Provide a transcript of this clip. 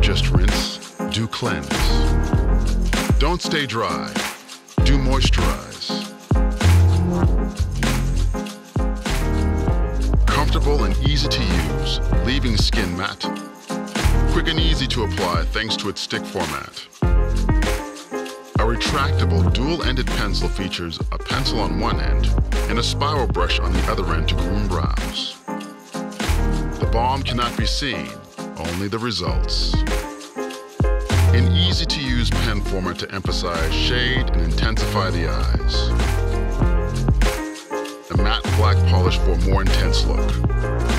Don't just rinse, do cleanse. Don't stay dry, do moisturize. Comfortable and easy to use, leaving skin matte. Quick and easy to apply thanks to its stick format. A retractable dual-ended pencil features a pencil on one end and a spiral brush on the other end to groom brows. The balm cannot be seen, only the results. An easy-to-use pen format to emphasize shade and intensify the eyes. A matte black polish for a more intense look.